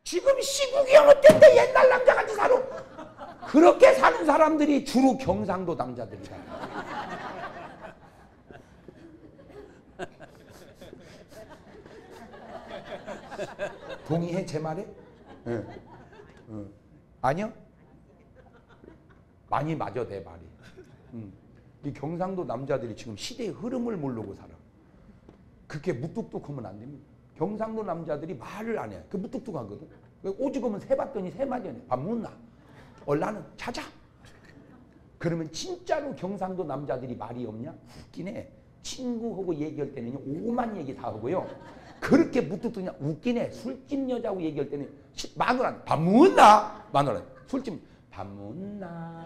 지금 시국이 어땠는데 옛날 남자같이 살아. 그렇게 사는 사람들이 주로 경상도 남자들이다. 동의해 제 말에? 응. 응. 아니요? 많이 맞아 내 말이. 이 경상도 남자들이 지금 시대의 흐름을 모르고 살아. 그렇게 무뚝뚝하면 안 됩니다. 경상도 남자들이 말을 안 해. 그 무뚝뚝하거든. 오죽하면 새 봤더니 새 맞이네. 밥 묻나? 얼라는 찾아. 그러면 진짜로 경상도 남자들이 말이 없냐? 웃기네. 친구하고 얘기할 때는 오만 얘기 다 하고요. 그렇게 무뚝뚝냐? 웃기네. 술집 여자하고 얘기할 때는 마누라 밥 묻나? 마누라 술집 밥 묻나?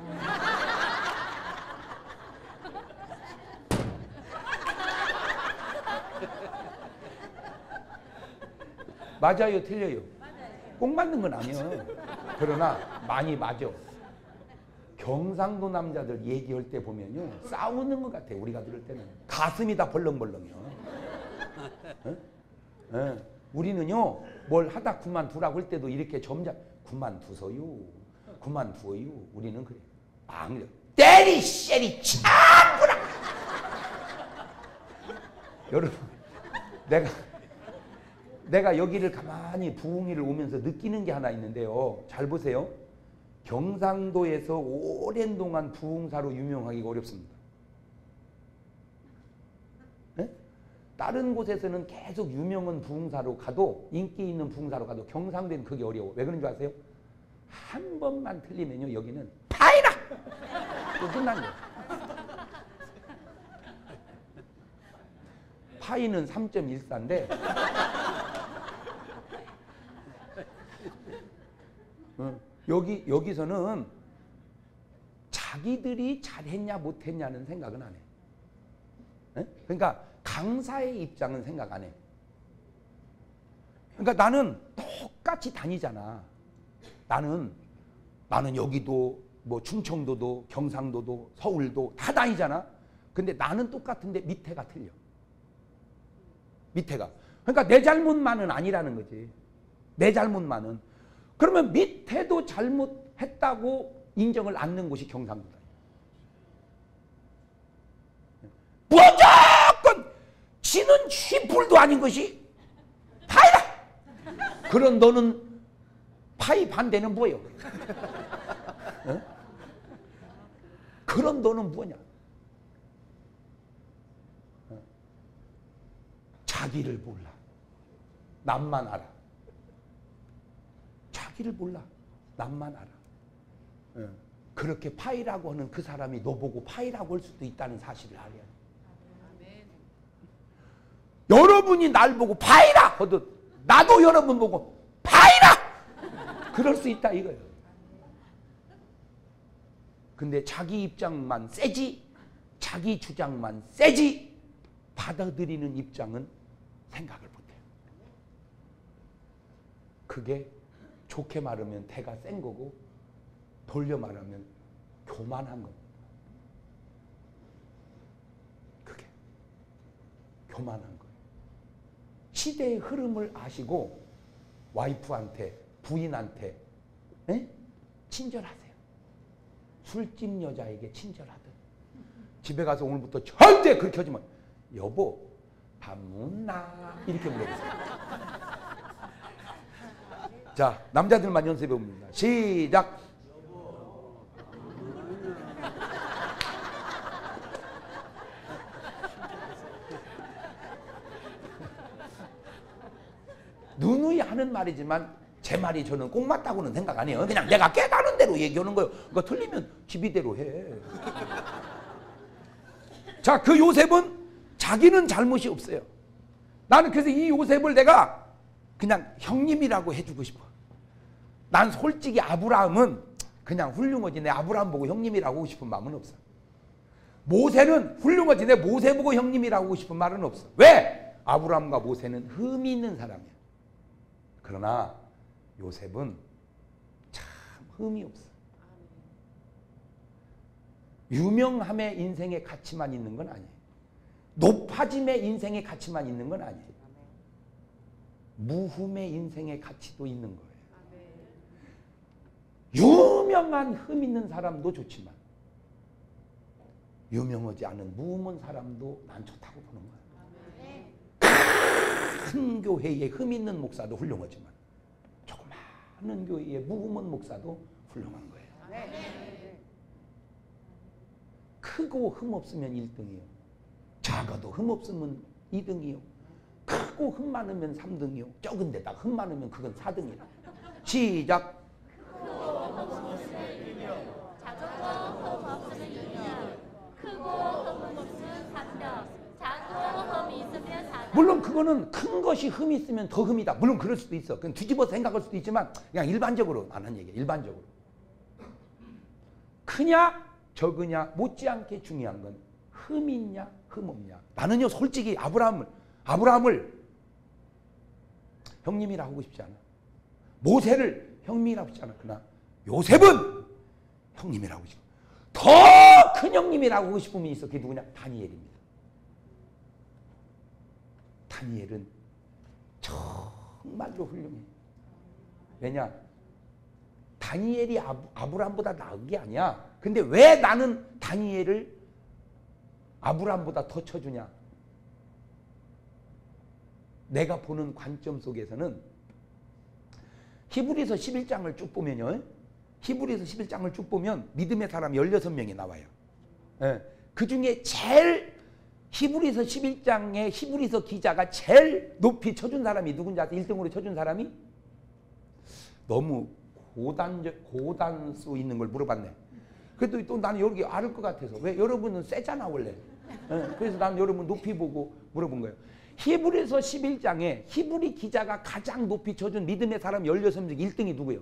맞아요, 틀려요? 꼭 맞는 건 아니에요. 그러나 많이 맞아. 경상도 남자들 얘기할 때 보면요, 싸우는 것 같아. 우리가 들을 때는 가슴이 다 벌렁벌렁해요. 우리는요, 뭘 하다 그만두라고 할 때도 이렇게 점잖 그만두세요, 그만두어요. 우리는 그래. 안 때리 쎄리 참구나. 여러분, 내가 여기를 가만히 부흥회를 오면서 느끼는 게 하나 있는데요. 잘 보세요. 경상도에서 오랜 동안 부흥사로 유명하기가 어렵습니다. 네? 다른 곳에서는 계속 유명한 부흥사로 가도, 인기 있는 부흥사로 가도 경상도에는 그게 어려워. 왜 그런 줄 아세요? 한 번만 틀리면요, 여기는 파이라! 또 끝난 거예요. 파이는 3.14인데 여기서는 자기들이 잘했냐 못했냐는 생각은 안 해. 네? 그러니까 강사의 입장은 생각 안 해. 그러니까 나는 똑같이 다니잖아. 나는 여기도 뭐 충청도도 경상도도 서울도 다 다니잖아. 근데 나는 똑같은데 밑에가 틀려. 밑에가. 그러니까 내 잘못만은 아니라는 거지. 내 잘못만은. 그러면 밑에도 잘못했다고 인정을 않는 곳이 경상도다. 무조건 지는 쥐뿔도 아닌 것이 파이다. 그런 너는 파이 반대는 뭐예요? 어? 그런 너는 뭐냐? 자기를 몰라. 남만 알아. 자기를 몰라. 남만 알아. 그렇게 파이라고 하는 그 사람이 너 보고 파이라고 할 수도 있다는 사실을 알아야 돼. 여러분이 날 보고 파이라 하듯 나도 여러분 보고 파이라! 그럴 수 있다 이거예요. 근데 자기 입장만 세지, 자기 주장만 세지, 받아들이는 입장은 생각을 못해요. 그게 좋게 말하면 대가 센 거고 돌려 말하면 교만한 겁니다. 그게 교만한 거예요. 시대의 흐름을 아시고 와이프한테 부인한테 친절하세요. 술집 여자에게 친절하듯. 집에 가서 오늘부터 절대 그렇게 하지 마. 여보 밥 묻나? 이렇게 물어보세요. 자, 남자들만 연습해 봅니다. 시작. 누누이 하는 말이지만 제 말이 저는 꼭 맞다고는 생각 안 해요. 그냥 내가 깨달은 대로 얘기하는 거예요. 그거 틀리면 지비대로 해. 자, 그 요셉은 자기는 잘못이 없어요. 나는 그래서 이 요셉을 내가 그냥 형님이라고 해주고 싶어. 난 솔직히 아브라함은 그냥 훌륭하지. 내 아브라함 보고 형님이라고 하고 싶은 마음은 없어. 모세는 훌륭하지. 내 모세 보고 형님이라고 하고 싶은 말은 없어. 왜? 아브라함과 모세는 흠이 있는 사람이야. 그러나 요셉은 참 흠이 없어. 유명함의 인생의 가치만 있는 건 아니에요. 높아짐의 인생의 가치만 있는 건 아니에요. 무흠의 인생의 가치도 있는 거예요. 유명한 흠 있는 사람도 좋지만 유명하지 않은 무음한 사람도 난 좋다고 보는 거야. 큰 교회에 흠 있는 목사도 훌륭하지만 조그마한 교회에 무음한 목사도 훌륭한 거예요. 크고 흠 없으면 1등이요. 작아도 흠 없으면 2등이요. 크고 흠 많으면 3등이요. 적은 데다 흠 많으면 그건 4등이라. 시작. 크고 흠 없으면 1등, 작고 흠 없으면 2등, 크고 흠 없으면 3등, 작고 흠이 있으면 4등. 물론 그거는 큰 것이 흠이 있으면 더 흠이다. 물론 그럴 수도 있어. 그냥 뒤집어서 생각할 수도 있지만 그냥 일반적으로 하는 얘기야. 일반적으로. 크냐 적으냐 못지않게 중요한 건 흠 있냐 흠 없냐. 나는요 솔직히 아브라함을 형님이라 하고 싶지 않아. 모세를 형님이라고 싶지 않아. 그러나 요셉은 형님이라고 하고 싶어. 더 큰 형님이라고 하고 싶은 분이 있어. 그게 누구냐? 다니엘입니다. 다니엘은 정말로 훌륭해. 왜냐? 다니엘이 아브라함보다 나은 게 아니야. 근데 왜 나는 다니엘을 아브라함보다 더 쳐주냐? 내가 보는 관점 속에서는 히브리서 11장을 쭉 보면요. 히브리서 11장을 쭉 보면 믿음의 사람 16명이 나와요. 예. 그 중에 제일 히브리서 11장에 히브리서 기자가 제일 높이 쳐준 사람이 누군지 아세요? 1등으로 쳐준 사람이? 너무 고단수 있는 걸 물어봤네. 그래도 또 나는 여기 알을 것 같아서. 왜? 여러분은 세잖아 원래. 예. 그래서 나는 여러분 높이 보고 물어본 거예요. 히브리서 11장에 히브리 기자가 가장 높이 쳐준 믿음의 사람 16명 중 1등이 누구예요?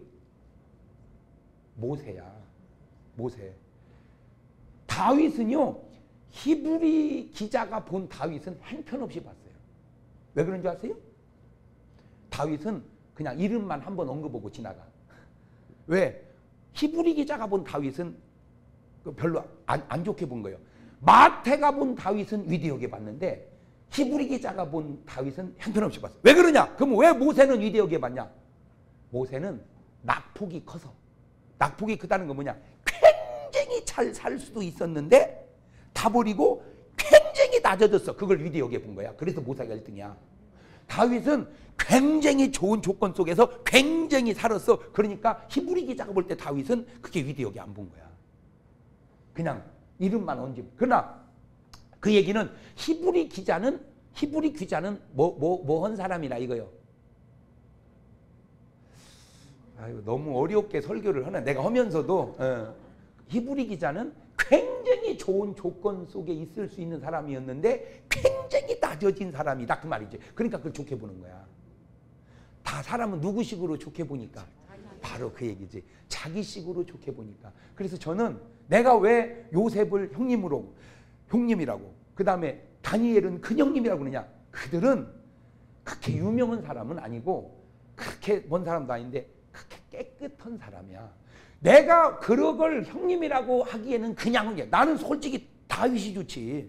모세야. 모세. 다윗은요. 히브리 기자가 본 다윗은 형편없이 봤어요. 왜 그런 줄 아세요? 다윗은 그냥 이름만 한번 언급하고 지나가. 왜? 히브리 기자가 본 다윗은 별로 안 좋게 본 거예요. 마태가 본 다윗은 위대하게 봤는데 히브리 기자가 본 다윗은 형편없이 봤어요. 왜 그러냐? 그럼 왜 모세는 위대하게 봤냐? 모세는 낙폭이 커서. 낙폭이 크다는 건 뭐냐? 굉장히 잘 살 수도 있었는데 다 버리고 굉장히 낮아졌어. 그걸 위대하게 본 거야. 그래서 모세가 1등이야. 다윗은 굉장히 좋은 조건 속에서 굉장히 살았어. 그러니까 히브리 기자가 볼 때 다윗은 그게 위대하게 안 본 거야. 그냥 이름만 얹으면. 그러나 그 얘기는 히브리 기자는 뭐 한 사람이나 이거요. 아유, 너무 어렵게 설교를 하네. 내가 하면서도 히브리 기자는 굉장히 좋은 조건 속에 있을 수 있는 사람이었는데 굉장히 낮아진 사람이다 그 말이지. 그러니까 그걸 좋게 보는 거야. 다 사람은 누구식으로 좋게 보니까 바로 그 얘기지. 자기식으로 좋게 보니까. 그래서 저는 내가 왜 요셉을 형님이라고 그 다음에 다니엘은 큰형님이라고 그러냐. 그들은 그렇게 유명한 사람은 아니고 그렇게 먼 사람도 아닌데 그렇게 깨끗한 사람이야. 내가 그걸 형님이라고 하기에는 그냥 나는 솔직히 다윗이 좋지.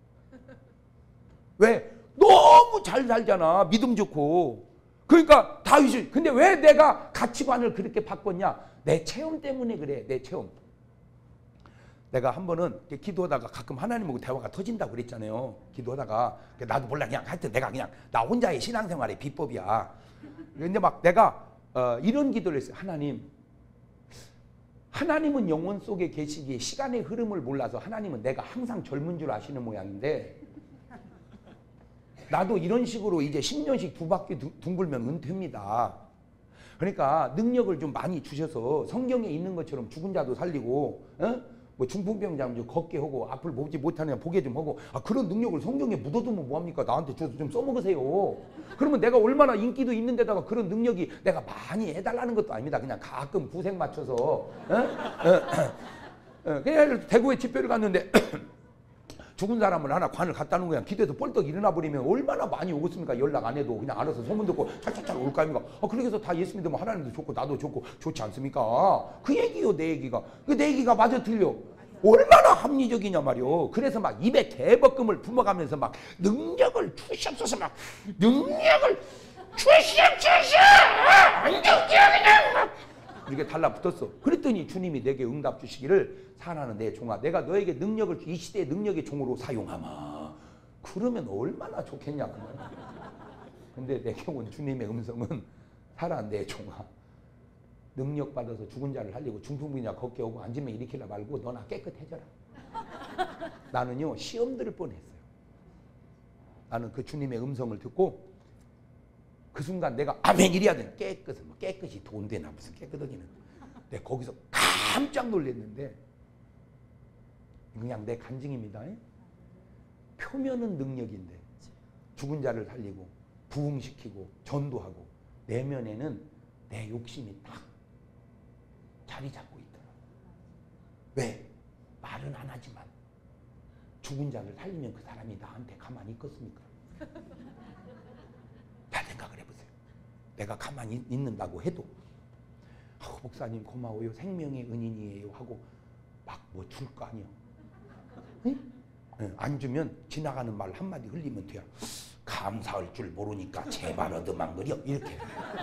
왜? 너무 잘 살잖아. 믿음 좋고. 그러니까 다윗이. 근데 왜 내가 가치관을 그렇게 바꿨냐? 내 체험 때문에 그래. 내 체험. 내가 한 번은 기도하다가 가끔 하나님하고 대화가 터진다고 그랬잖아요. 기도하다가 나도 몰라 그냥 하여튼 내가 그냥 나 혼자의 신앙생활의 비법이야. 근데 막 내가 이런 기도를 했어요. 하나님은 영혼 속에 계시기에 시간의 흐름을 몰라서 하나님은 내가 항상 젊은 줄 아시는 모양인데 나도 이런 식으로 이제 10년씩 두 바퀴 둥글면 은퇴입니다. 그러니까 능력을 좀 많이 주셔서 성경에 있는 것처럼 죽은 자도 살리고 뭐 중풍병자 좀 걷게 하고 앞을 보지 못하는 보게 좀 하고 그런 능력을 성경에 묻어두면 뭐합니까? 나한테 줘서 좀 써먹으세요. 그러면 내가 얼마나 인기도 있는 데다가 그런 능력이 내가 많이 해달라는 것도 아닙니다. 그냥 가끔 구색 맞춰서 그냥 대구에 집회를 갔는데 죽은 사람을 하나 관을 갖다 놓은 거야. 기도해서 뻘떡 일어나 버리면 얼마나 많이 오겠습니까? 연락 안 해도 그냥 알아서 소문 듣고 찰찰찰 올 거 아닙니까? 그렇게 해서 다 예수 믿으면 하나님도 좋고 나도 좋고 좋지 않습니까? 그 얘기요, 내 얘기가. 내 얘기가 맞아 틀려. 얼마나 합리적이냐 말이오. 그래서 막 입에 대법금을 품어가면서 막 능력을 주시옵소서 막 능력을 주시옵소서 이렇게 달라붙었어. 그랬더니 주님이 내게 응답 주시기를 사랑하는 내 종아 내가 너에게 능력을 이 시대의 능력의 종으로 사용하마. 그러면 얼마나 좋겠냐 그 말이야. 근데 내게 온 주님의 음성은 사랑하는 내 종아 능력 받아서 죽은 자를 살리고 중풍병자 걷게 오고 앉으면 일으키라 말고 너나 깨끗해져라. 나는요 시험 들을 뻔했어요. 나는 그 주님의 음성을 듣고 그 순간 내가 아멘 이래야 돼. 깨끗이 돈 되나 무슨 깨끗하기는. 내가 거기서 깜짝 놀랐는데 그냥 내 간증입니다. 표면은 능력인데 죽은 자를 살리고 부흥시키고 전도하고 내면에는 내 욕심이 딱 자리 잡고 있더라. 왜? 말은 안 하지만 죽은 자를 살리면 그 사람이 나한테 가만히 있겠습니까? 잘 생각을 해보세요. 내가 가만히 있는다고 해도 목사님 고마워요. 생명의 은인이에요 하고 막 뭐 줄 거 아니야. 응? 안 주면 지나가는 말 한마디 흘리면 돼요. 감사할 줄 모르니까 제발 얻어만 그려 이렇게.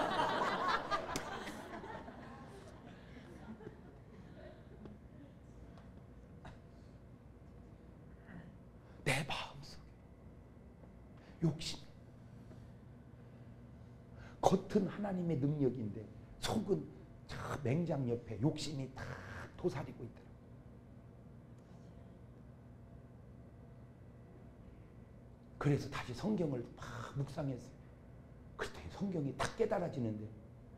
내 마음속에 욕심. 겉은 하나님의 능력인데 속은 저 맹장 옆에 욕심이 다 도사리고 있더라. 그래서 다시 성경을 막 묵상했어요. 그랬더니 성경이 딱 깨달아지는데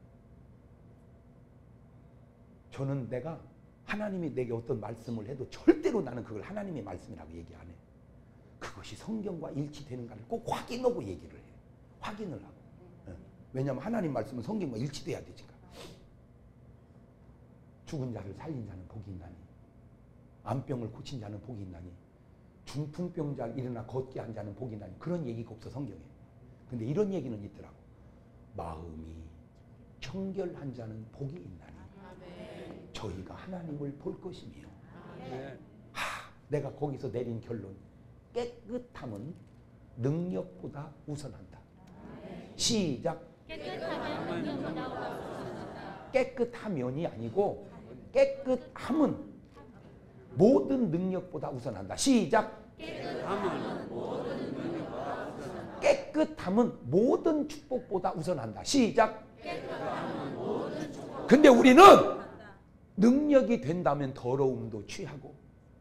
저는 내가 하나님이 내게 어떤 말씀을 해도 절대로 나는 그걸 하나님의 말씀이라고 얘기 안 해. 그것이 성경과 일치되는가를 꼭 확인하고 얘기를 해. 확인을 하고. 왜냐하면 하나님 말씀은 성경과 일치돼야 되니까. 죽은 자를 살린 자는 복이 있나니 암병을 고친 자는 복이 있나니 중풍병자를 일어나 걷게 한 자는 복이 있나니 그런 얘기가 없어 성경에. 근데 이런 얘기는 있더라고. 마음이 청결한 자는 복이 있나니 저희가 하나님을 볼 것이며. 내가 거기서 내린 결론. 깨끗함은 능력보다 우선한다. 시작. 깨끗하면이 아니고 깨끗함은 모든 능력보다 우선한다. 시작. 깨끗함은 모든 축복보다 우선한다. 시작. 근데 우리는 능력이 된다면 더러움도 취하고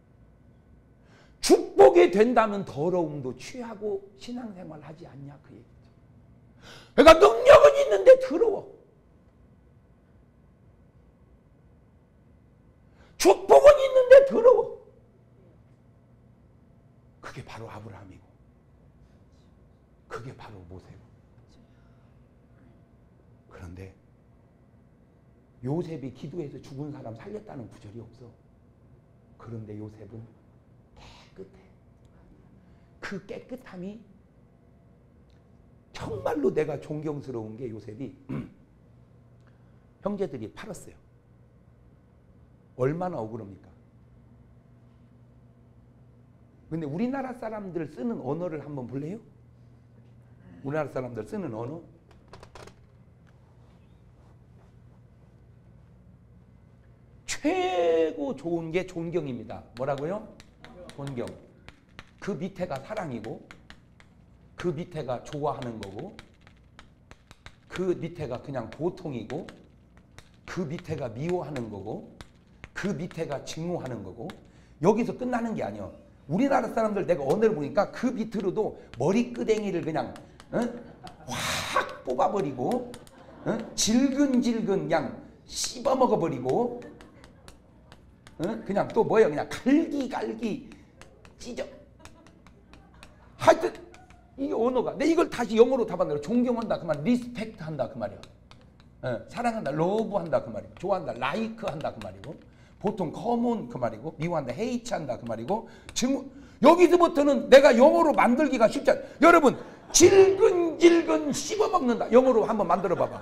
축복이 된다면 더러움도 취하고 신앙생활 하지 않냐 그 얘기죠. 그러니까 능력은 있는데 더러워. 축복은 있는데 더러워. 그게 바로 아브라함이고 그게 바로 모세고. 그런데 요셉이 기도해서 죽은 사람 살렸다는 구절이 없어. 그런데 요셉은 깨끗해. 그 깨끗함이 정말로 내가 존경스러운 게 요셉이 형제들이 팔았어요. 얼마나 억울합니까? 근데 우리나라 사람들 쓰는 언어를 한번 볼래요? 우리나라 사람들 쓰는 언어? 최고 좋은 게 존경입니다. 뭐라고요? 존경. 그 밑에가 사랑이고 그 밑에가 좋아하는 거고 그 밑에가 그냥 고통이고 그 밑에가 미워하는 거고 그 밑에가 증오하는 거고 여기서 끝나는 게 아니야. 우리나라 사람들 내가 언어를 보니까 그 밑으로도 머리끄댕이를 그냥 확 뽑아버리고 질근질근 그냥 씹어먹어버리고 그냥 또 뭐예요? 그냥 갈기갈기 찢어. 하여튼 이 언어가 내 이걸 다시 영어로 답한다. 존경한다 그 말, 리스펙트 한다 그 말이야. 사랑한다, 러브 한다 그 말이고, 좋아한다, 라이크 한다 그 말이고, 보통 커먼 그 말이고, 미워한다, 헤이트 한다 그 말이고, 여기서부터는 내가 영어로 만들기가 쉽지 않아. 여러분 질근질근 씹어먹는다 영어로 한번 만들어 봐봐.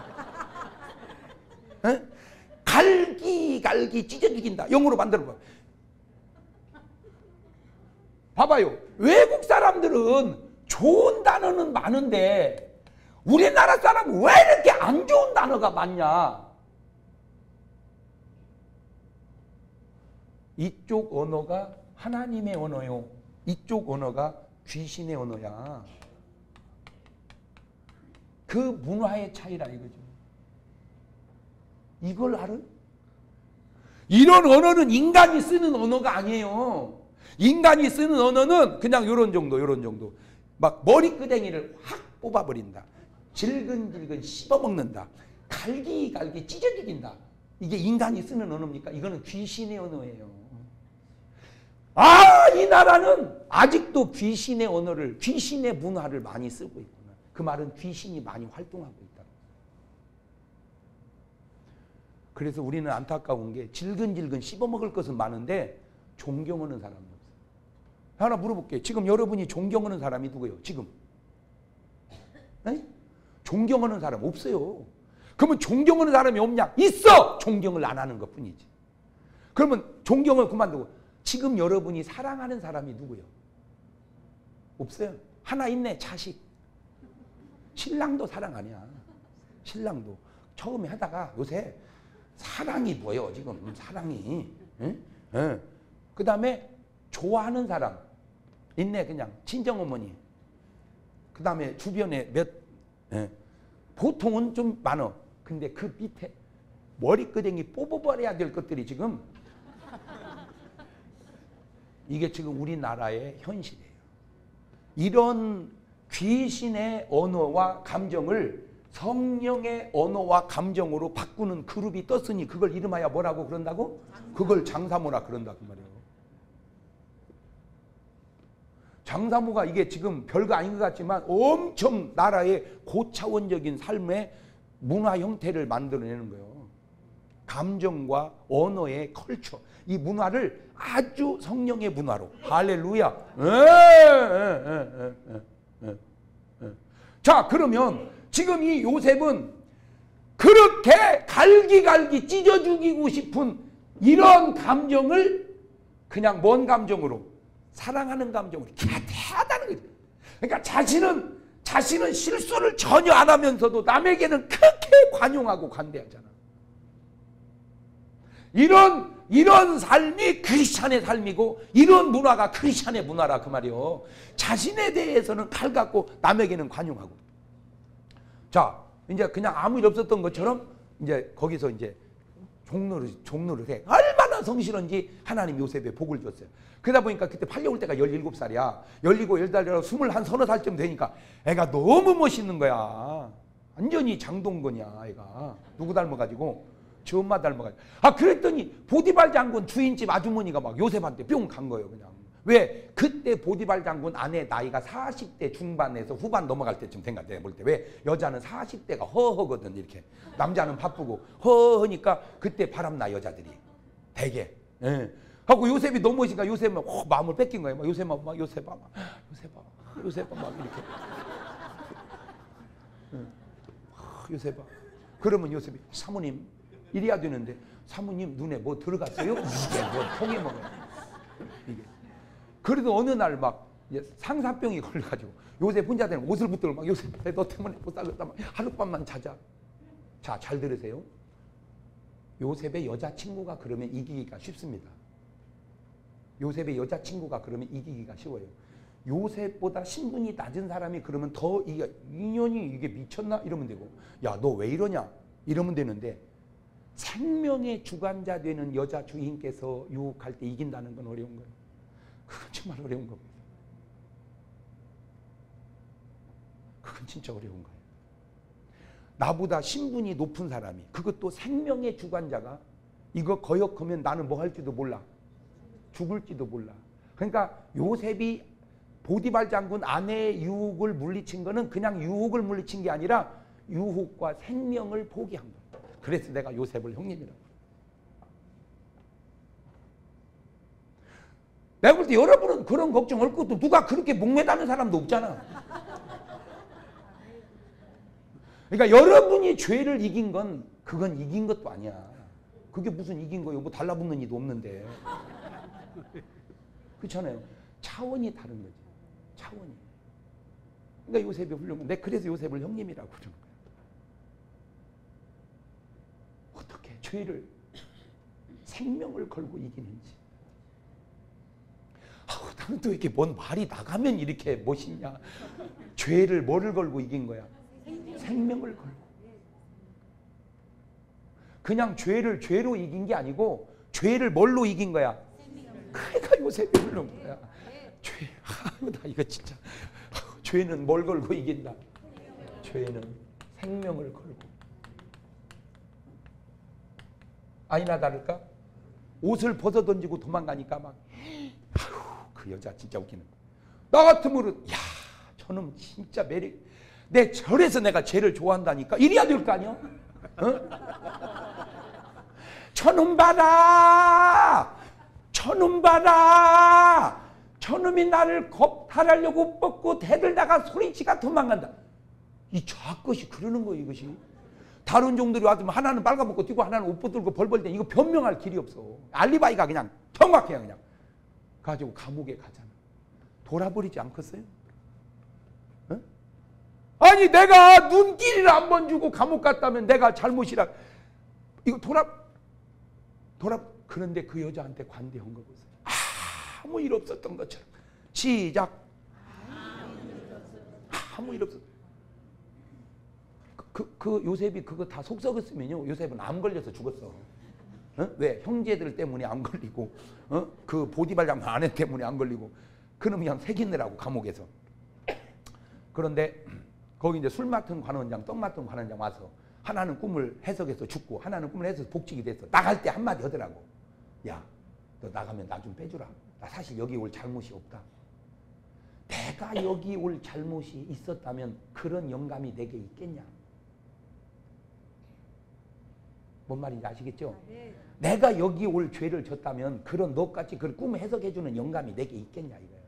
갈기갈기 찢어 죽인다 영어로 만들어 봐. 봐봐요. 외국 사람들은 좋은 단어는 많은데 우리나라 사람은 왜 이렇게 안 좋은 단어가 많냐? 이쪽 언어가 하나님의 언어요. 이쪽 언어가 귀신의 언어야. 그 문화의 차이라 이거죠. 이걸 알아? 이런 언어는 인간이 쓰는 언어가 아니에요. 인간이 쓰는 언어는 그냥 요런 정도, 요런 정도. 막 머리끄댕이를 확 뽑아버린다. 질근질근 씹어먹는다. 갈기갈기 찢어 죽인다. 이게 인간이 쓰는 언어입니까? 이거는 귀신의 언어예요. 아, 이 나라는 아직도 귀신의 언어를, 귀신의 문화를 많이 쓰고 있구나. 그 말은 귀신이 많이 활동하고 있다. 그래서 우리는 안타까운 게 질근질근 씹어먹을 것은 많은데 존경하는 사람이 없어요. 하나 물어볼게요. 지금 여러분이 존경하는 사람이 누구예요? 지금? 네? 존경하는 사람 없어요. 그러면 존경하는 사람이 없냐? 있어! 존경을 안 하는 것 뿐이지. 그러면 존경을 그만두고 지금 여러분이 사랑하는 사람이 누구예요? 없어요. 하나 있네. 자식. 신랑도 사랑 아니야. 신랑도. 처음에 하다가 요새 사랑이 뭐예요? 지금 사랑이. 그 다음에 좋아하는 사람. 있네. 그냥 친정어머니. 그 다음에 주변에 보통은 좀 많어. 근데 그 밑에 머리끄댕이 뽑아버려야 될 것들이 지금 이게 지금 우리나라의 현실이에요. 이런 귀신의 언어와 감정을 성령의 언어와 감정으로 바꾸는 그룹이 떴으니 그걸 이름하여 뭐라고 그런다고? 그걸 장사모라 그런다 그 말이에요. 장사모가 이게 지금 별거 아닌 것 같지만 엄청 나라의 고차원적인 삶의 문화 형태를 만들어내는 거예요. 감정과 언어의 컬처. 이 문화를 아주 성령의 문화로. 할렐루야. 자, 그러면 지금 이 요셉은 그렇게 갈기갈기 찢어 죽이고 싶은 이런 감정을 그냥 뭔 감정으로? 사랑하는 감정으로 대하다는 거죠. 그러니까 자신은 실수를 전혀 안 하면서도 남에게는 그렇게 관용하고 관대하잖아. 이런 삶이 크리스찬의 삶이고 이런 문화가 크리스찬의 문화라 그 말이요. 자신에 대해서는 칼 같고 남에게는 관용하고. 자, 이제 그냥 아무 일 없었던 것처럼 이제 거기서 이제 종로를 해. 얼마나 성실한지 하나님 요셉에 복을 줬어요. 그러다 보니까 그때 팔려올 때가 17살이야. 17, 18, 21, 서너 살쯤 되니까 애가 너무 멋있는 거야. 완전히 장동건이야, 애가. 누구 닮아가지고? 지 엄마 닮아가지고. 아, 그랬더니 보디발 장군 주인집 아주머니가 막 요셉한테 뿅 간 거예요, 그냥. 왜? 그때 보디발 장군 아내 나이가 40대 중반에서 후반 넘어갈 때쯤 된 것 같아, 볼 때. 왜? 여자는 40대가 허허거든, 이렇게. 남자는 바쁘고 허허니까 그때 바람나, 여자들이. 되게. 예. 하고 요셉이 너무 멋있으니까 요셉은 막 마음을 뺏긴 거예요. 막 요셉아, 막 요셉아, 막 요셉아, 막 이렇게. 요셉아. 그러면 요셉이 사모님 이래야 되는데 사모님 눈에 뭐 들어갔어요? 이게 뭐 통에 먹어요. 이게. 그래도 어느 날 막 상사병이 걸려가지고 요셉 혼자 되는 옷을 붙들고 막 요셉 너 때문에 못 살겠다. 막 하룻밤만 자자. 자, 잘 들으세요. 요셉의 여자친구가 그러면 이기기가 쉽습니다. 요셉의 여자친구가 그러면 이기기가 쉬워요. 요셉보다 신분이 낮은 사람이 그러면 더 이게 인연이 이게 미쳤나? 이러면 되고, 야, 너 왜 이러냐? 이러면 되는데 생명의 주관자 되는 여자 주인께서 유혹할 때 이긴다는 건 어려운 거예요. 그건 정말 어려운 겁니다. 그건 진짜 어려운 거예요. 나보다 신분이 높은 사람이, 그것도 생명의 주관자가 이거 거역하면 나는 뭐 할지도 몰라. 죽을지도 몰라. 그러니까 요셉이 보디발 장군 아내의 유혹을 물리친 거는 그냥 유혹을 물리친 게 아니라 유혹과 생명을 포기한 거야. 그래서 내가 요셉을 형님이라고. 내가 볼 때 여러분은 그런 걱정 할 것도 누가 그렇게 목매다는 사람도 없잖아. 그러니까 여러분이 죄를 이긴 건 그건 이긴 것도 아니야. 그게 무슨 이긴 거예요? 뭐 달라붙는 이도 없는데. 그렇잖아요. 차원이 다른 거지. 차원이. 그러니까 요셉이 훌륭한. 내가 그래서 요셉을 형님이라고 그러는 거야. 어떻게 죄를 생명을 걸고 이기는지. 나는 또 이렇게 뭔 말이 나가면 이렇게 멋있냐. 죄를 뭐를 걸고 이긴 거야? 생명을 걸고. 그냥 죄를 죄로 이긴 게 아니고 죄를 뭘로 이긴 거야? 그러니까 요셉이 그런 거야. 죄, 나 이거 진짜. 죄는 뭘 걸고 이긴다? 죄는 생명을 걸고. 아니나 다를까? 옷을 벗어 던지고 도망가니까 막, 아휴, 그 여자 진짜 웃기는 거야. 나 같으면, 야, 저놈 진짜 매력. 내 절에서 내가 죄를 좋아한다니까. 이래야 될 거 아니야? 어? 저놈 봐라! 저놈 봐라! 저놈이 나를 겁탈하려고 뻗고 대들다가 소리치가 도망간다. 이 저것이 그러는 거예요, 이것이. 다른 종들이 와서 하나는 빨가벗고 뛰고 하나는 옷 벗들고 벌벌 대. 이거 변명할 길이 없어. 알리바이가 그냥 정확해요, 그냥. 가지고 감옥에 가잖아. 돌아버리지 않겠어요? 어? 아니 내가 눈길을 한 번 주고 감옥 갔다면 내가 잘못이라. 이거 그런데 그 여자한테 관대한 거 보세요. 아무 일 없었던 것처럼. 시작. 아무 일 없었. 그 요셉이 그거 다 속 썩었으면요, 요셉은 암 걸려서 죽었어. 어? 왜? 형제들 때문에 안 걸리고, 그 보디발 장군 아내 때문에 안 걸리고, 그놈 그냥 새기느라고 감옥에서. 그런데 거기 이제 술 맡은 관원장, 떡 맡은 관원장 와서 하나는 꿈을 해석해서 죽고 하나는 꿈을 해석해서 복직이 됐어. 나갈 때 한마디 하더라고. 야, 너 나가면 나 좀 빼주라. 나 사실 여기 올 잘못이 없다. 내가 여기 올 잘못이 있었다면 그런 영감이 내게 있겠냐? 뭔 말인지 아시겠죠? 내가 여기 올 죄를 졌다면 그런 너같이 그런 꿈을 해석해주는 영감이 내게 있겠냐 이거예요.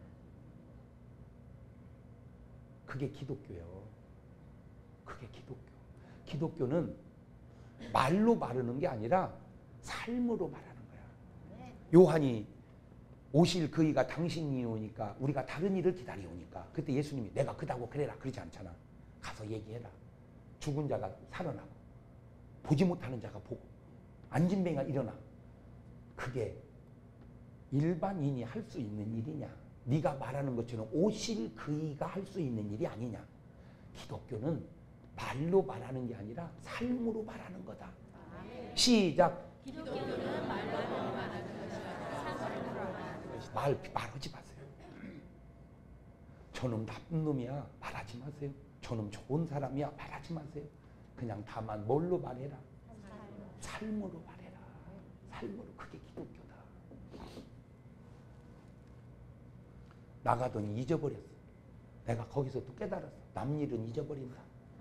그게 기독교예요. 그게 기독교. 기독교는 말로 말하는 게 아니라 삶으로 말하는 거야. 요한이 오실 그이가 당신이 오니까 우리가 다른 일을 기다려오니까 그때 예수님이 내가 그다고 그래라 그러지 않잖아. 가서 얘기해라. 죽은 자가 살아나고 보지 못하는 자가 보고 앉은 뱅이가 일어나. 그게 일반인이 할 수 있는 일이냐? 네가 말하는 것처럼 오실 그이가 할 수 있는 일이 아니냐? 기독교는 말로 말하는 게 아니라 삶으로 말하는 거다. 시작. 기독교는 말로 말하는 것이라 삶으로 말하는 것이다. 말하지 마세요. 저놈 나쁜 놈이야 말하지 마세요. 저놈 좋은 사람이야 말하지 마세요. 그냥 다만 뭘로 말해라? 삶으로 말해라. 삶으로. 그게 기독교다. 나가더니 잊어버렸어. 내가 거기서 또 깨달았어. 남 일은 잊어버린다.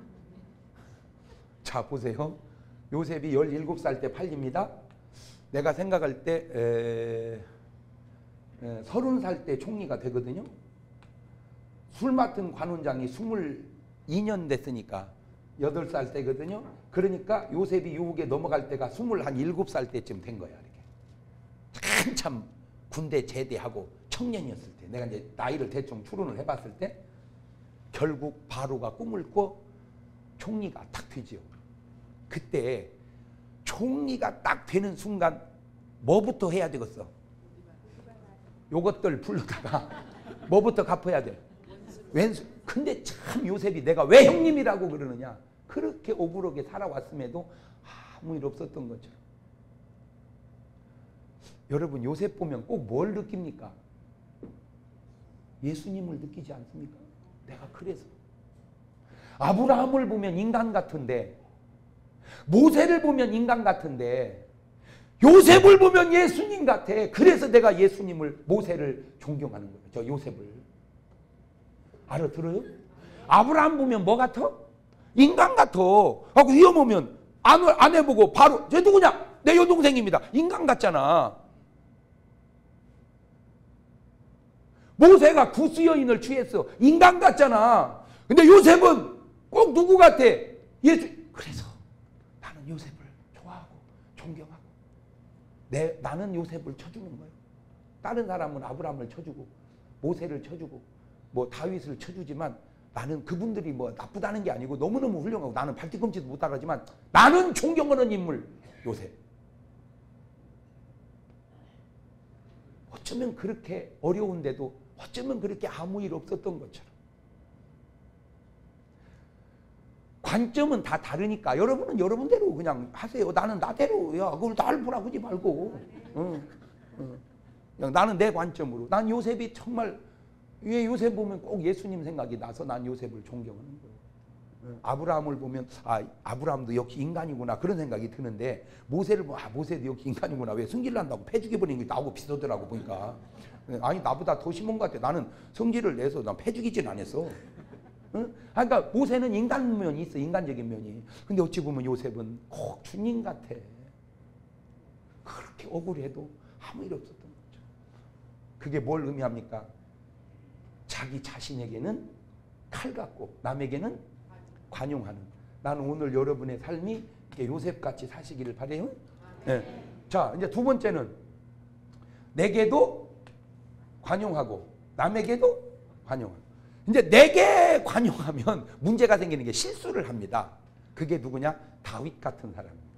자 보세요. 요셉이 17살 때 팔립니다. 내가 생각할 때 30살 때 총리가 되거든요. 술 맡은 관원장이 22년 됐으니까 8살 때거든요. 그러니까 요셉이 유혹에 넘어갈 때가 27살 때쯤 된 거야. 이렇게. 한참 군대 제대하고 청년이었을 때. 내가 이제 나이를 대충 추론을 해봤을 때 결국 바로가 꿈을 꿔 총리가 딱 되지요. 그때 총리가 딱 되는 순간 뭐부터 해야 되겠어? 요것들 불러다가 뭐부터 갚아야 돼? 왼수. 근데 참 요셉이 내가 왜 형님이라고 그러느냐? 그렇게 억울하게 살아왔음에도 아무 일 없었던 것처럼. 여러분 요셉 보면 꼭 뭘 느낍니까? 예수님을 느끼지 않습니까? 내가 그래서. 아브라함을 보면 인간 같은데, 모세를 보면 인간 같은데, 요셉을 보면 예수님 같아. 그래서 내가 예수님을, 모세를 존경하는 거예요. 저 요셉을. 알아들어요? 아브라함 보면 뭐 같아? 인간 같아. 하고 위험 오면 안 해보고 바로 쟤 누구냐? 내 여동생입니다. 인간 같잖아. 모세가 구스 여인을 취했어. 인간 같잖아. 근데 요셉은 꼭 누구 같아? 예수. 그래서 나는 요셉을 좋아하고 존경하고 나는 요셉을 쳐주는 거예요. 다른 사람은 아브라함을 쳐주고 모세를 쳐주고 뭐 다윗을 쳐주지만 나는 그분들이 뭐 나쁘다는 게 아니고 너무너무 훌륭하고 나는 발뒤꿈치도 못 따라하지만 나는 존경하는 인물 요셉. 어쩌면 그렇게 어려운데도 어쩌면 그렇게 아무 일 없었던 것처럼. 관점은 다 다르니까 여러분은 여러분대로 그냥 하세요. 나는 나대로. 야, 그걸 날 보라고 하지 말고. 그냥 나는 내 관점으로. 난 요셉이 정말, 왜 요셉 보면 꼭 예수님 생각이 나서 난 요셉을 존경하는 거예요. 아브라함을 보면 아브라함도 역시 인간이구나 그런 생각이 드는데, 모세를 보면 모세도 역시 인간이구나. 왜 성질을 한다고 패 죽여버리는 게 나하고 비슷하더라고 보니까. 아니 나보다 더 심한 것 같아. 나는 성질을 내서 난 패 죽이진 않았어. 그러니까 모세는 인간 면이 있어. 인간적인 면이. 근데 어찌 보면 요셉은 꼭 주님 같아. 그렇게 억울해도 아무 일 없었던 거죠. 그게 뭘 의미합니까? 자기 자신에게는 칼 같고 남에게는 관용하는. 나는 오늘 여러분의 삶이 요셉같이 사시기를 바라요. 네. 자, 이제 두 번째는 내게도 관용하고 남에게도 관용하고. 이제 내게 관용하면 문제가 생기는 게 실수를 합니다. 그게 누구냐? 다윗 같은 사람입니다.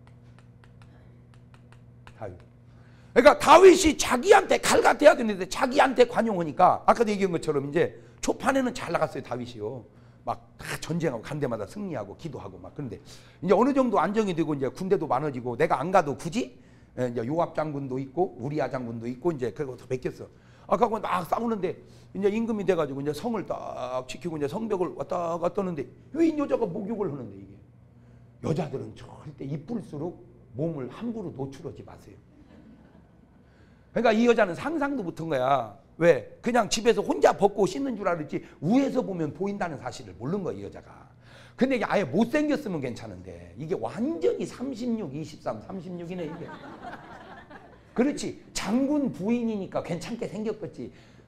다윗. 그러니까 다윗이 자기한테 칼 같아야 되는데 자기한테 관용하니까 아까도 얘기한 것처럼 이제 초판에는 잘 나갔어요. 다윗이요. 막 다 전쟁하고 간 데마다 승리하고 기도하고 막. 그런데 이제 어느 정도 안정이 되고 이제 군대도 많아지고 내가 안 가도 굳이 이제 요압 장군도 있고 우리야 장군도 있고 이제 그거 더 베꼈어. 아까 막 싸우는데 이제 임금이 돼가지고 이제 성을 딱 지키고 이제 성벽을 왔다 갔다 하는데 왜 이 여자가 목욕을 하는데 이게. 여자들은 절대 이쁠수록 몸을 함부로 노출하지 마세요. 그러니까 이 여자는 상상도 못한 거야. 왜? 그냥 집에서 혼자 벗고 씻는 줄 알았지 위에서 보면 보인다는 사실을 모르는 거야 이 여자가. 근데 이게 아예 못생겼으면 괜찮은데 이게 완전히 36, 23, 36이네 이게. 그렇지. 장군 부인이니까 괜찮게 생겼겠지.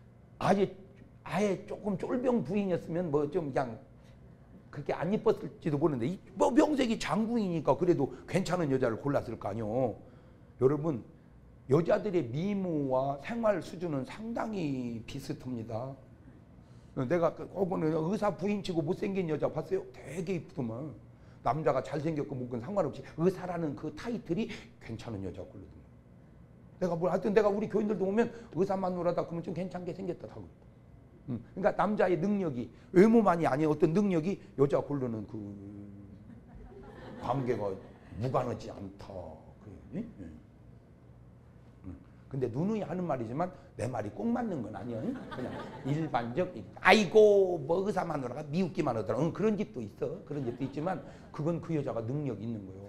아예 조금 쫄병 부인이었으면 뭐 좀 그냥 그렇게 안 이뻤을지도 모르는데 뭐 명색이 장군이니까 그래도 괜찮은 여자를 골랐을 거 아니요. 여러분 여자들의 미모와 생활 수준은 상당히 비슷합니다. 내가 그거는 의사 부인치고 못생긴 여자 봤어요? 되게 이쁘더만. 남자가 잘생겼고 뭐건 상관없이 의사라는 그 타이틀이 괜찮은 여자 고르더만. 내가 뭘 하여튼 내가 우리 교인들도 오면 의사 마누라다 그러면 좀 괜찮게 생겼다 하고. 그러니까 남자의 능력이 외모만이 아닌 어떤 능력이 여자 고르는 그 관계가 무관하지 않다. 그래. 근데 누누이 하는 말이지만 내 말이 꼭 맞는 건 아니야. 그냥 일반적 아이고 뭐 의사 마누라가 미웃기만 하더라. 그런 집도 있어. 그런 집도 있지만 그건 그 여자가 능력이 있는 거예요.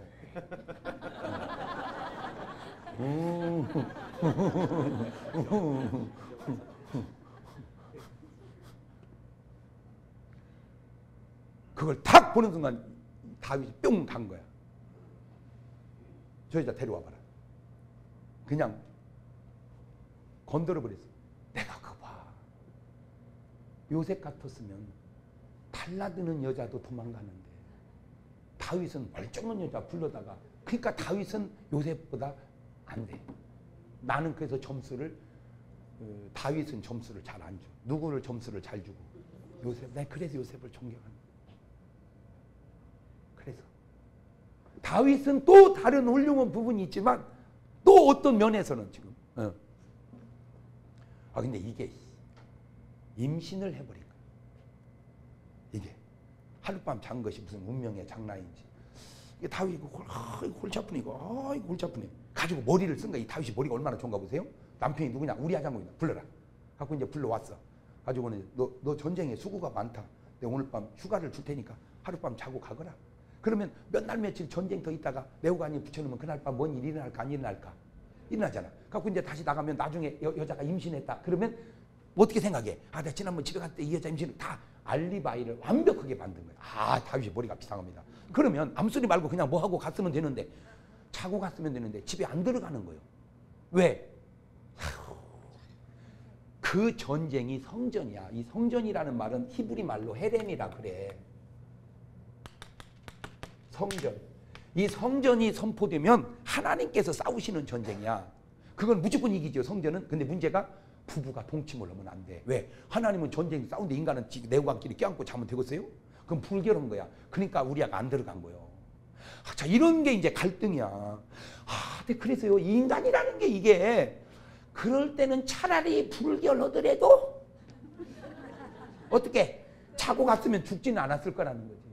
그걸 탁 보는 순간 다윗이 뿅 간 거야. 저 여자 데려와 봐라. 그냥 건드려 버렸어. 내가 그거 봐. 요셉 같았으면 달라드는 여자도 도망가는데 다윗은 멀쩡한 여자 불러다가 그러니까 다윗은 요셉보다 안 돼. 나는 그래서 다윗은 점수를 잘 안 줘. 누구를 점수를 잘 주고? 요셉. 난 그래서 요셉을 존경하는 거야. 그래서 다윗은 또 다른 훌륭한 부분이 있지만 또 어떤 면에서는 지금 근데 이게 임신을 해버린 거야. 이게 하룻밤 잔 것이 무슨 운명의 장난인지. 이게 다윗이 골치 아프네 이거. 이거 골치 아프네. 가지고 머리를 쓴 거야. 이 다윗이 머리가 얼마나 좋은가 보세요. 남편이 누구냐? 우리야 장군이다. 불러라. 갖고 이제 불러왔어. 가지고는 너 전쟁에 수고가 많다. 내가 오늘 밤 휴가를 줄 테니까 하룻밤 자고 가거라. 그러면 몇 날 며칠 전쟁터 있다가 내후관이 붙여놓으면 그날 밤 뭔 일이 일어날까 안 일어날까? 일어나잖아. 갖고 이제 다시 나가면 나중에 여자가 임신했다. 그러면 어떻게 생각해? 내가 지난번 집에 갔을 때 이 여자 임신 다 알리바이를 완벽하게 만든 거야. 다윗이 머리가 비상합니다. 그러면 아무 소리 말고 그냥 뭐 하고 갔으면 되는데 자고 갔으면 되는데 집에 안 들어가는 거예요. 왜? 그 전쟁이 성전이야. 이 성전이라는 말은 히브리 말로 헤렘이라 그래. 성전. 이 성전이 선포되면 하나님께서 싸우시는 전쟁이야. 그건 무조건 이기죠, 성전은. 근데 문제가 부부가 동침을 하면 안 돼. 왜? 하나님은 전쟁 싸우는데 인간은 내후관끼리 껴안고 자면 되겠어요? 그럼 불결한 거야. 그러니까 우리가 안 들어간 거예요. 자, 이런 게 이제 갈등이야. 근데 그래서요, 인간이라는 게 이게 그럴 때는 차라리 불결하더라도 어떻게? 자고 갔으면 죽지는 않았을 거라는 거지.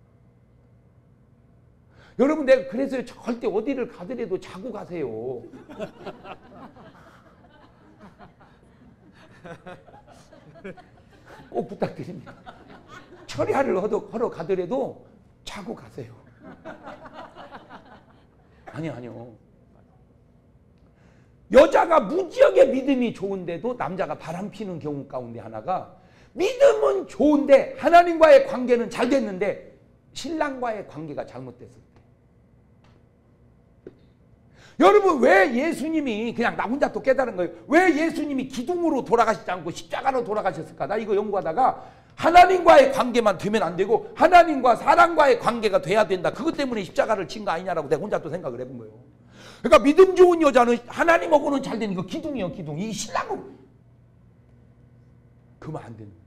여러분, 내가 그래서 절대 어디를 가더라도 자고 가세요. 꼭 부탁드립니다. 철야를 하러 가더라도 자고 가세요. 아니요. 여자가 무지하게 믿음이 좋은데도 남자가 바람피는 경우 가운데 하나가, 믿음은 좋은데 하나님과의 관계는 잘 됐는데 신랑과의 관계가 잘못됐을 때. 여러분, 왜 예수님이, 그냥 나 혼자 또 깨달은 거예요. 왜 예수님이 기둥으로 돌아가시지 않고 십자가로 돌아가셨을까? 나 이거 연구하다가 하나님과의 관계만 되면 안 되고 하나님과 사람과의 관계가 돼야 된다. 그것 때문에 십자가를 친 거 아니냐라고 내가 혼자 또 생각을 해본 거예요. 그러니까 믿음 좋은 여자는 하나님하고는 잘 되는 거 기둥이요, 기둥. 이 신랑은 그러면 안 되는 거예요.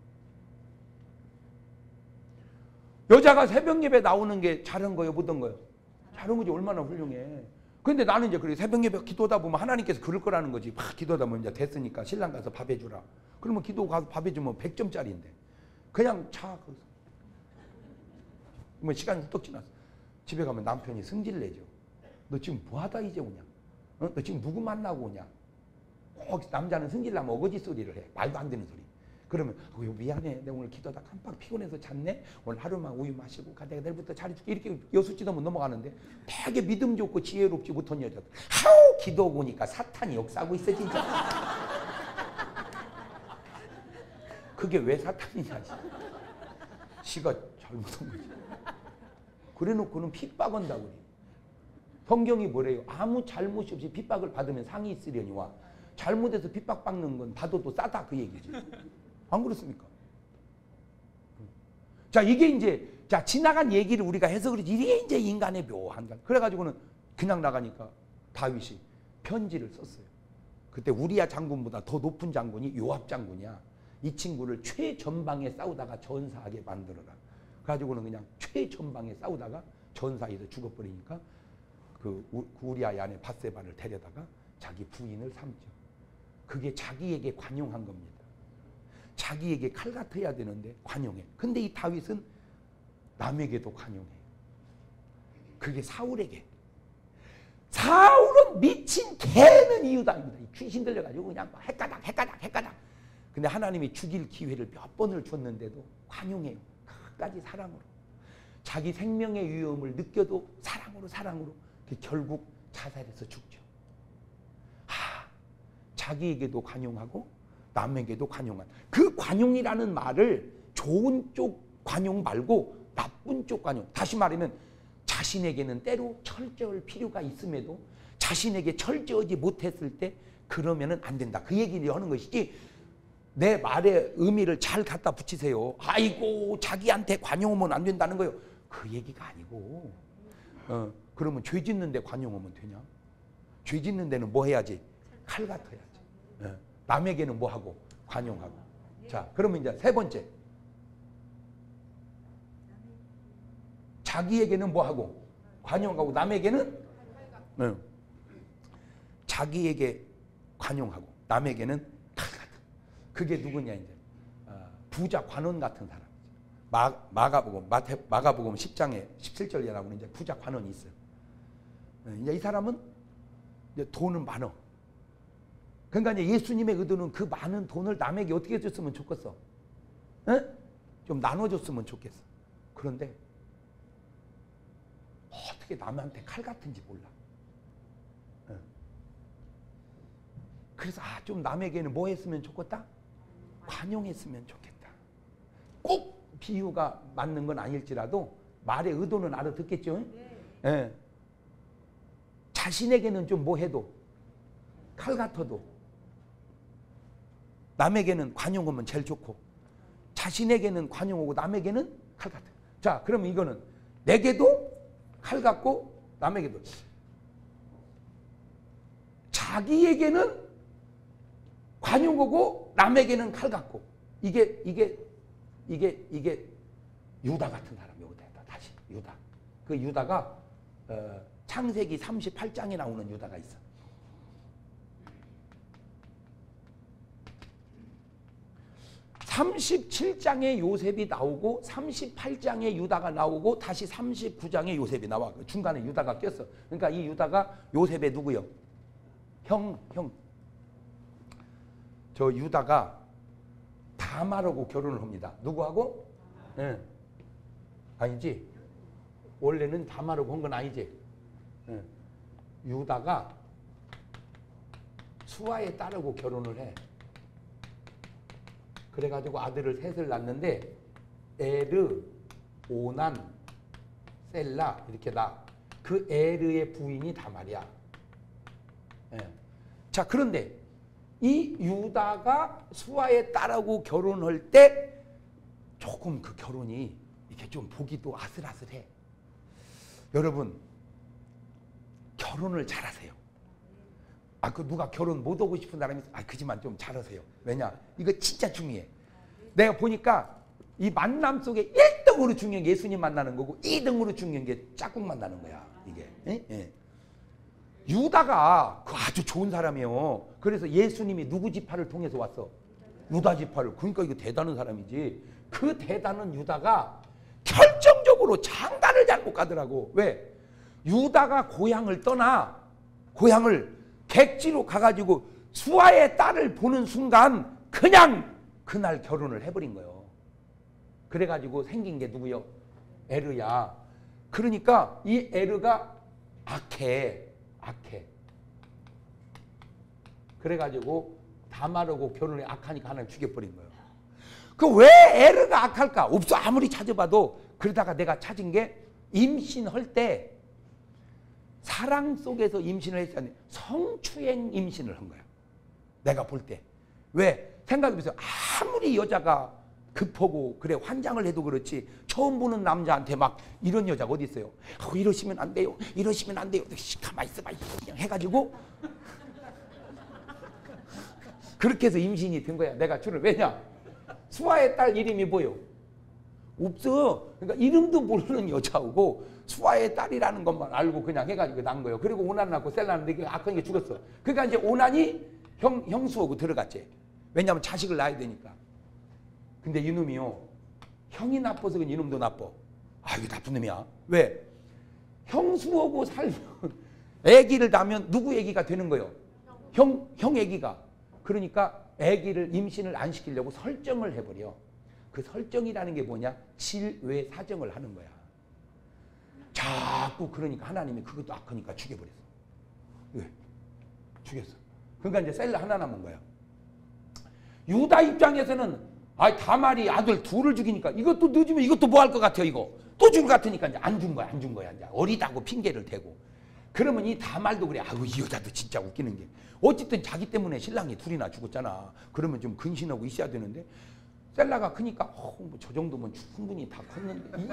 여자가 새벽 예배 나오는 게 잘한 거예요, 못한 거예요? 잘한 거지. 얼마나 훌륭해. 근데 나는 이제 그래, 새벽 예배 기도하다 보면 하나님께서 그럴 거라는 거지. 막 기도하다 보면 이제 됐으니까 신랑 가서 밥 해주라. 그러면 기도 가서 밥 해주면 100점짜리인데 그냥 차. 뭐 시간이 훌떡 지났어. 집에 가면 남편이 승질 내죠. 너 지금 뭐하다 이제 오냐? 너 지금 누구 만나고 오냐? 꼭 남자는 승질 나면 어거지 소리를 해. 말도 안 되는 소리. 그러면 미안해. 내가 오늘 기도하다 깜빡 피곤해서 잤네. 오늘 하루만 우유 마시고 가. 내가 내일부터 잘해줄게. 이렇게 여수지도면 넘어가는데 되게 믿음 좋고 지혜롭지 못한 여자들. 하우 기도 보니까 사탄이 역사하고 있어 진짜. 그게 왜 사탄이냐. 지가 잘못한 거지. 그래놓고는 핍박한다고 그래. 성경이 뭐래요? 아무 잘못이 없이 핍박을 받으면 상이 있으려니와 잘못해서 핍박받는 건 받아도 싸다 그 얘기지. 안 그렇습니까? 자, 이게 이제 지나간 얘기를 우리가 해서 그러지. 이게 이제 인간의 묘한 것. 그래가지고는 그냥 나가니까 다윗이 편지를 썼어요. 그때 우리야 장군보다 더 높은 장군이 요압 장군이야. 이 친구를 최전방에 싸우다가 전사하게 만들어라. 그래가지고는 그냥 최전방에 싸우다가 전사에서 죽어버리니까 그 우리아의 아내 밧세바를 데려다가 자기 부인을 삼죠. 그게 자기에게 관용한 겁니다. 자기에게 칼 같아야 되는데 관용해. 근데 이 다윗은 남에게도 관용해. 그게 사울에게. 사울은 미친 개는 이유다입니다. 귀신 들려가지고 그냥 헷가닥. 근데 하나님이 죽일 기회를 몇 번을 줬는데도 관용해요. 끝까지 사랑으로. 자기 생명의 위험을 느껴도 사랑으로 결국 자살해서 죽죠. 자기에게도 관용하고 남에게도 관용한. 그 관용이라는 말을 좋은 쪽 관용 말고 나쁜 쪽 관용. 다시 말하면 자신에게는 때로 철저할 필요가 있음에도 자신에게 철저하지 못했을 때 그러면은 안 된다. 그 얘기를 하는 것이지. 내 말의 의미를 잘 갖다 붙이세요. 아이고 자기한테 관용하면 안 된다는 거예요. 그 얘기가 아니고 그러면 죄 짓는 데 관용하면 되냐? 죄 짓는 데는 뭐 해야지? 칼 같아야지. 남에게는 뭐 하고? 관용하고. 자, 그러면 이제 세 번째. 자기에게는 뭐 하고? 관용하고 남에게는 자기에게 관용하고 남에게는 칼 같은. 그게 누구냐 이제 부자 관원 같은 사람. 마가복음 10장에 17절에 나오는 이제 부자 관원이 있어요. 이제 이 사람은 이제 돈은 많어. 그러니까 이제 예수님의 의도는 그 많은 돈을 남에게 어떻게 줬으면 좋겠어? 좀 나눠줬으면 좋겠어. 그런데 어떻게 남한테 칼 같은지 몰라. 그래서 좀 남에게는 뭐 했으면 좋겠다? 관용했으면 좋겠다. 꼭 비유가 맞는 건 아닐지라도 말의 의도는 알아듣겠죠? 네. 자신에게는 좀 뭐 해도 칼 같아도 남에게는 관용하면 제일 좋고 자신에게는 관용하고 남에게는 칼 같아. 자, 그러면 이거는 내게도 칼 같고 남에게도. 자기에게는 관용하고 남에게는 칼 같고. 이게 유다 같은 사람이거든. 다시 유다. 그 유다가 창세기 38장에 나오는 유다가 있어. 37장에 요셉이 나오고 38장에 유다가 나오고 다시 39장에 요셉이 나와. 중간에 유다가 꼈어. 그러니까 이 유다가 요셉의 누구요? 형. 저 유다가 다말하고 결혼을 합니다. 누구하고? 예. 아니지? 원래는 다말하고 한 건 아니지? 예. 유다가 수아의 딸하고 결혼을 해. 그래가지고 아들을 셋을 낳는데 에르, 오난, 셀라 이렇게 낳아. 그 에르의 부인이 다말이야. 예. 자, 그런데 이 유다가 수아의 딸하고 결혼할 때 조금 그 결혼이 이렇게 좀 보기도 아슬아슬해. 여러분, 결혼을 잘하세요. 그 누가 결혼 못 오고 싶은 사람이 있어? 그지만 좀 잘하세요. 왜냐? 이거 진짜 중요해. 내가 보니까 이 만남 속에 1등으로 중요한 게 예수님 만나는 거고 2등으로 중요한 게 짝꿍 만나는 거야. 이게. 예? 유다가 그 아주 좋은 사람이에요. 그래서 예수님이 누구 지파를 통해서 왔어? 유다 지파를. 그러니까 이거 대단한 사람이지. 그 대단한 유다가 결정적으로 장가를 잘못 가더라고. 왜? 유다가 고향을 떠나 고향을 객지로 가가지고 수아의 딸을 보는 순간 그냥 그날 결혼을 해버린 거예요. 그래가지고 생긴 게 누구요? 에르야. 그러니까 이 에르가 악해. 그래가지고 다말하고 결혼에 악하니까 하나님 죽여버린 거예요. 그 왜 에르가 악할까? 없어. 아무리 찾아봐도. 그러다가 내가 찾은 게 임신할 때 사랑 속에서 임신을 했지 않니? 성추행 임신을 한 거야. 내가 볼 때. 왜? 생각해보세요. 아무리 여자가 급하고 그래 환장을 해도 그렇지 처음 보는 남자한테 막 이런 여자가 어디 있어요? 이러시면 안 돼요. 이러시면 안 돼요. 가만히 있어봐. 그냥 해가지고 그렇게 해서 임신이 된 거야. 내가 줄을. 왜냐? 수아의 딸 이름이 뭐예요? 없어. 그러니까 이름도 모르는 여자하고 수아의 딸이라는 것만 알고 그냥 해가지고 난 거예요. 그리고 오난 낳고 셀라는 되게 악한 게 죽었어. 그러니까 이제 오난이 형수하고 들어갔지. 왜냐하면 자식을 낳아야 되니까. 근데 이놈이요. 형이 나빠서 이놈도 나빠. 이거 나쁜 놈이야. 왜? 형수하고 살면 애기를 낳으면 누구 애기가 되는 거예요? 형 애기가. 그러니까 애기를 임신을 안 시키려고 설정을 해버려. 그 설정이라는 게 뭐냐? 질외 사정을 하는 거야. 자꾸 그러니까 하나님이 그것도 악하니까 죽여버렸어. 왜? 죽였어. 그러니까 이제 셀라 하나 남은 거야. 유다 입장에서는 다말이 아들 둘을 죽이니까 이것도 늦으면 이것도 뭐 할 것 같아요. 이거 또 줄 것 같으니까 이제 안 준 거야. 이제 어리다고 핑계를 대고. 그러면 이 다말도 그래. 이 여자도 진짜 웃기는 게 어쨌든 자기 때문에 신랑이 둘이나 죽었잖아. 그러면 좀 근신하고 있어야 되는데 셀라가 크니까 뭐 저 정도면 충분히 다 컸는데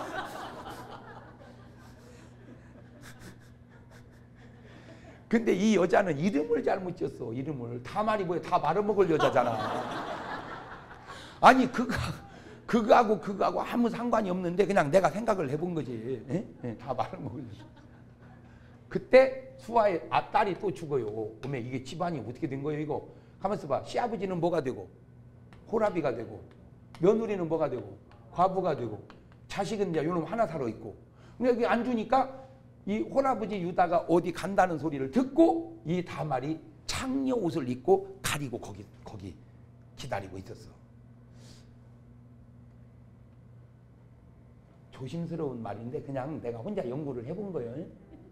근데 이 여자는 이름을 잘못 지었어. 이름을. 다말이 뭐야? 다 말아먹을 여자잖아. 아니 그거하고 아무 상관이 없는데 그냥 내가 생각을 해본 거지. 다 말아먹을 여자. 그때 수아의 딸이 또 죽어요. 그러면 이게 집안이 어떻게 된 거예요 이거? 가만있어 봐. 시아버지는 뭐가 되고 호라비가 되고 며느리는 뭐가 되고 과부가 되고 자식은 이제 요놈 하나 살아 있고. 근데 여기 안 주니까 이 호라버지 유다가 어디 간다는 소리를 듣고 이 다말이 창녀 옷을 입고 가리고 거기 기다리고 있었어. 조심스러운 말인데 그냥 내가 혼자 연구를 해본 거예요.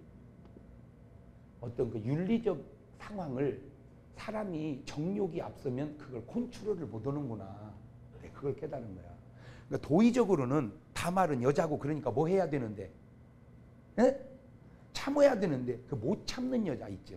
어떤 그 윤리적 상황을 사람이 정욕이 앞서면 그걸 컨트롤을 못하는구나. 그걸 깨달은 거야. 그러니까 도의적으로는 다말은 여자고 그러니까 뭐 해야 되는데? 참아야 되는데 그 못 참는 여자 있죠.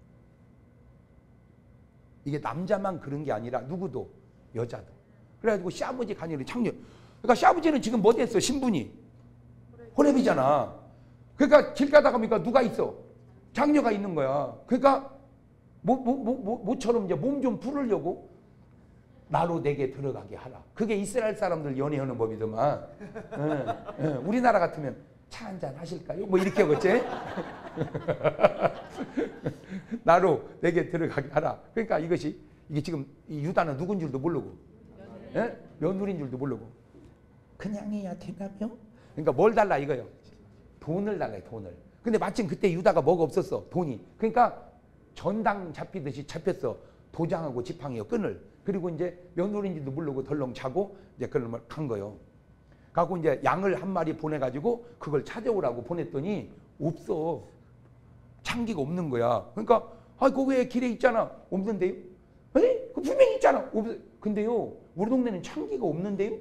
이게 남자만 그런 게 아니라 누구도 여자도. 그래가지고 시아버지 간이를 창녀. 그러니까 시아버지는 지금 뭐 됐어? 신분이 호렙이잖아. 그러니까 길 가다가 보니까 누가 있어? 장녀가 있는 거야. 그러니까 모처럼 이제 몸 좀 풀으려고 나로 내게 들어가게 하라. 그게 이스라엘 사람들 연애하는 법이더만. 우리나라 같으면 차 한잔 하실까요? 뭐 이렇게 하겠지? 나로 내게 들어가게 하라. 그러니까 이게 지금 이 유다는 누군 줄도 모르고 예? 며느리인 줄도 모르고 그냥 해야 되나며? 그러니까 뭘 달라 이거예요. 돈을 달라요. 돈을. 근데 마침 그때 유다가 뭐가 없었어. 돈이. 그러니까 전당 잡히듯이 잡혔어. 도장하고 지팡이요 끈을. 그리고 이제 며느리인지도 모르고 덜렁 차고 이제 그걸 간 거예요. 갖고 이제 양을 한 마리 보내가지고 그걸 찾아오라고 보냈더니 없어. 창기가 없는 거야. 그러니까 그거 왜 길에 있잖아. 없는데요? 에? 그 분명히 있잖아. 근데요 우리 동네는 창기가 없는데요?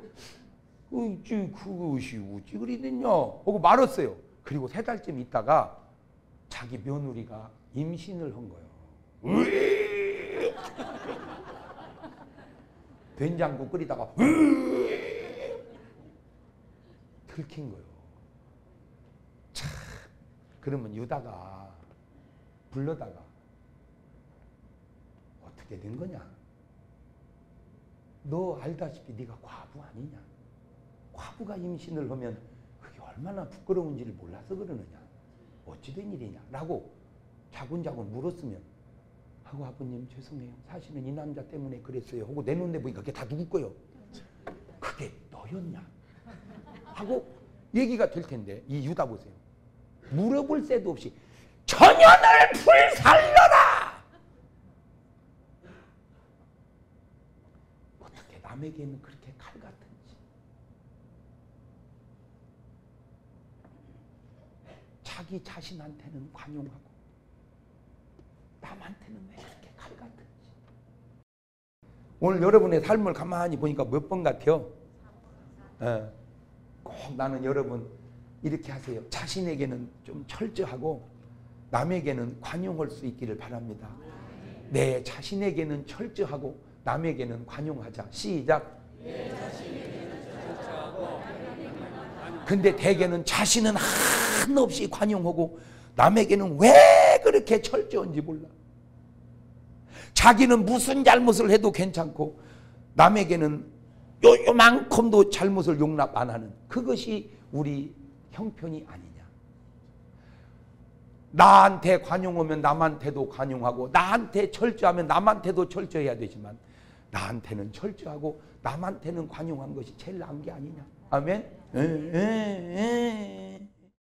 그것이 어찌 그리 됐냐 하고 말았어요. 그리고 3달쯤 있다가 자기 며느리가 임신을 한 거예요. 된장국 끓이다가 들킨 거예요. 참, 그러면 유다가 불러다가 어떻게 된 거냐? 너 알다시피 네가 과부 아니냐? 과부가 임신을 하면 그게 얼마나 부끄러운지를 몰라서 그러느냐? 어찌 된 일이냐? 라고 자군자군 물었으면 하고 아버님 죄송해요. 사실은 이 남자 때문에 그랬어요. 하고 내놓는데 보니까 그게 다 누구 거요? 그게 너였냐? 하고 얘기가 될 텐데 이 유다 보세요. 물어볼 새도 없이 전연을 불살려라! 어떻게 남에게는 그렇게 칼 같은지. 자기 자신한테는 관용하고 남한테는 왜 그렇게 칼 같은지. 오늘 여러분의 삶을 가만히 보니까 몇 번 같아요? 예. 꼭 나는 여러분 이렇게 하세요. 자신에게는 좀 철저하고 남에게는 관용할 수 있기를 바랍니다. 내 자신에게는 철저하고 남에게는 관용하자. 시작. 근데 대개는 자신은 한없이 관용하고 남에게는 왜 그렇게 철저한지 몰라. 자기는 무슨 잘못을 해도 괜찮고 남에게는 요만큼도 잘못을 용납 안 하는 그것이 우리 형편이 아니냐. 나한테 관용하면 남한테도 관용하고 나한테 철저하면 남한테도 철저해야 되지만 나한테는 철저하고 남한테는 관용한 것이 제일 나은 게 아니냐. 아멘.